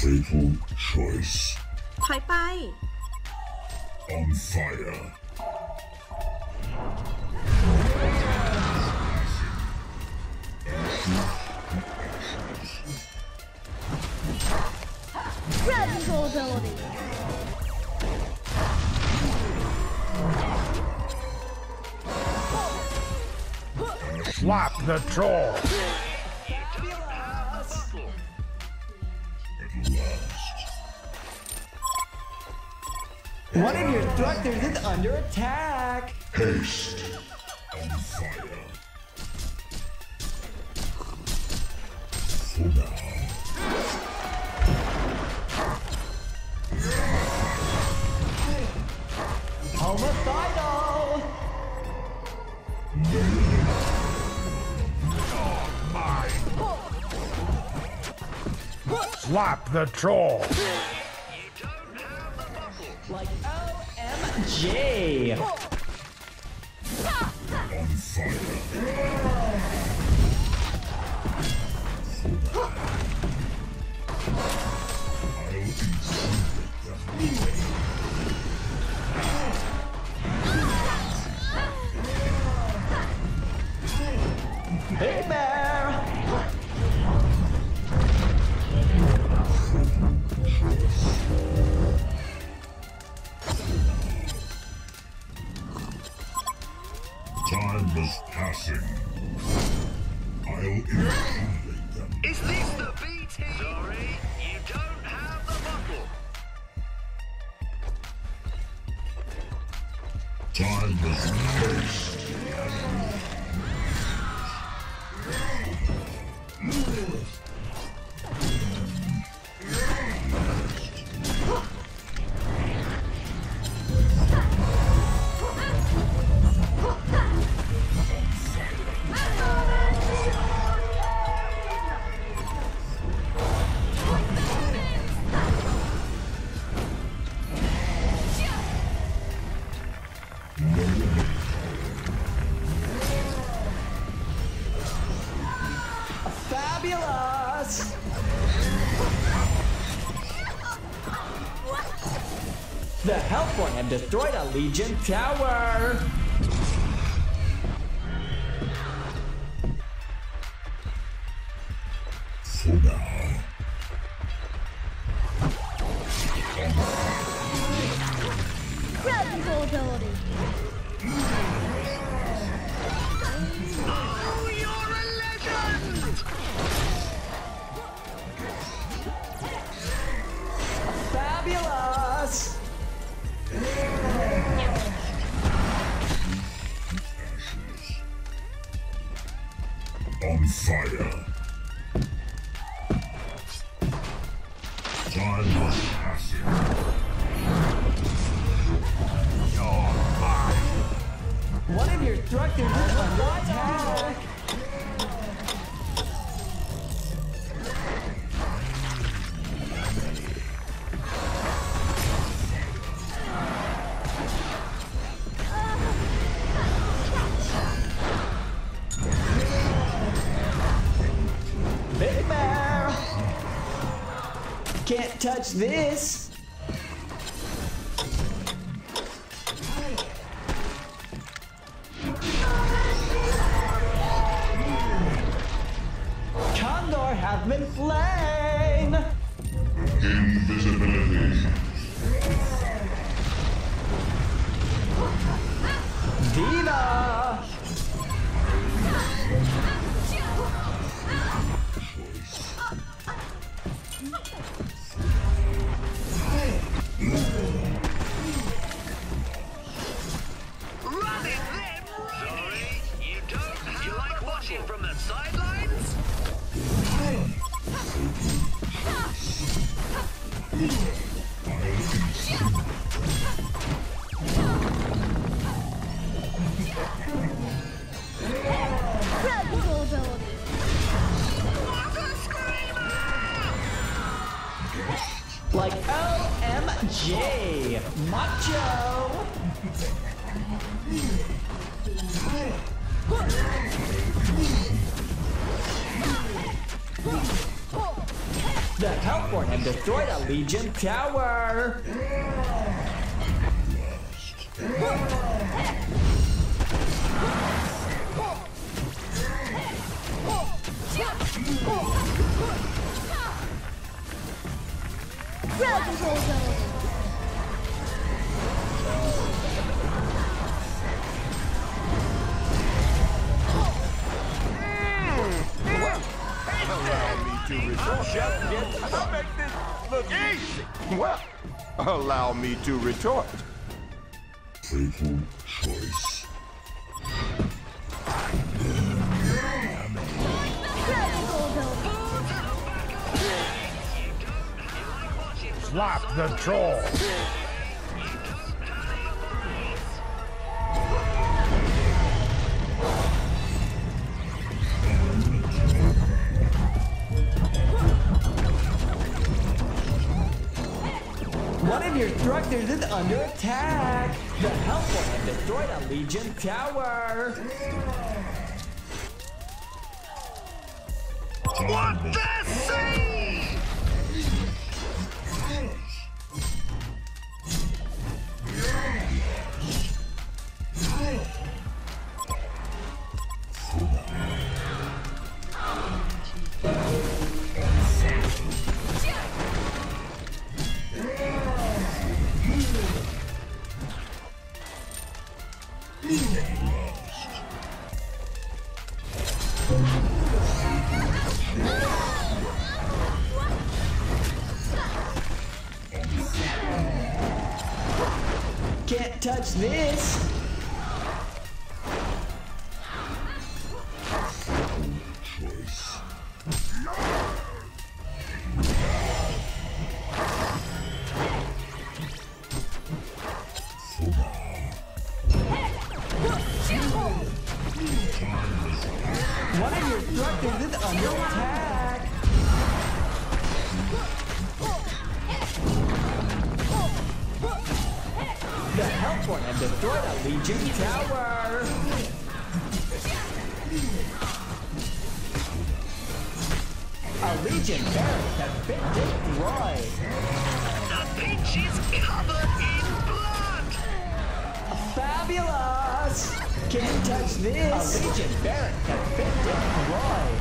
Fatal choice. ถอยไป On fire. Red control ability. Slap the troll. At last. One of your thrusters is under attack. Haste. On fire. For now. Homicidal. Slap the troll. Like OMG. On fire. I'll incinerate them. Hey bear. Time is passing. I'll incinerate them. Is this the BT? Sorry, you don't have the bottle. Time is waste. Fabulous. The Hellborn have destroyed a Legion tower. For now. Red control ability. Oh, you're a legend! Fabulous. On fire. Time is passing. One of your thrusters is under attack. Big bear. Can't touch this. Condor have been slain. Invisibility. Diva. Run it then! Sorry, you don't have. You like watching from the sidelines? Red control ability. Like OMG. Macho. The Hellborn have destroyed a Legion tower. Crowd control ability. Allow me to retort. I'll make this look easy. Well, allow me to retort. Fatal choice. Crowd control ability. Slap the troll. One of your structures is under attack. The Hellborn have destroyed a Legion tower. What the sea? Can't touch this. Choice. One of your structures is under attack. The Hellborn have destroyed a Legion tower. A Legion barracks has been destroyed. The pitch is covered in blood. Fabulous! Can't touch this! A Legion barracks has been destroyed.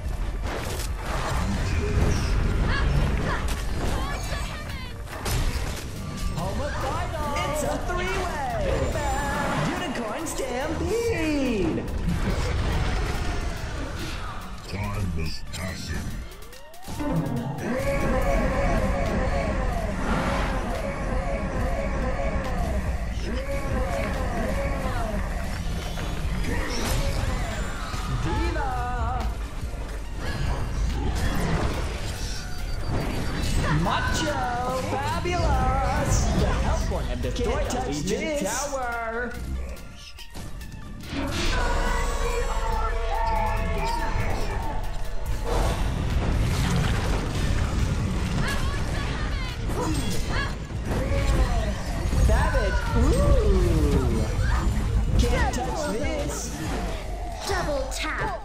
Homicidal! It's a three-way! Unicorn Stampede! Time is passing. Diva! Macho! Fabulous! The Hellborn have destroyed a Legion tower! Savage! Ooh! Can't touch this! Double tap.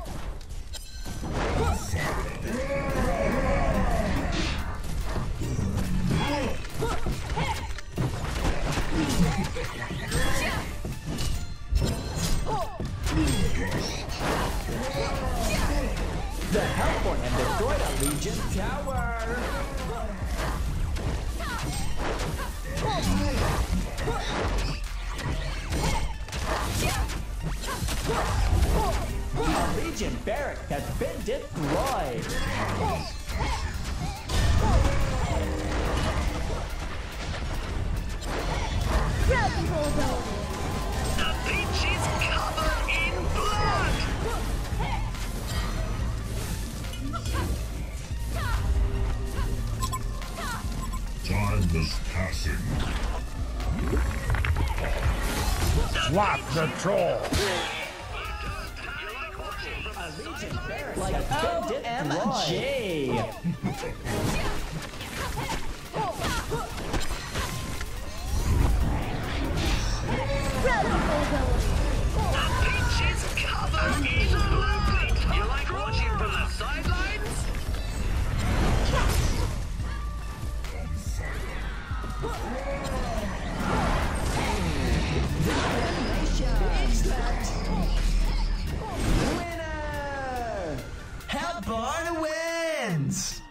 The Hellborn have destroyed a Legion tower! A Legion barrack has been destroyed! Crowd control ability. The pitch is covered in blood. Time is passing. Slap the troll. A Legion barrack has been destroyed! Crowd control ability. The pitch is covered in blood. You like watching from the sidelines? Barn wins!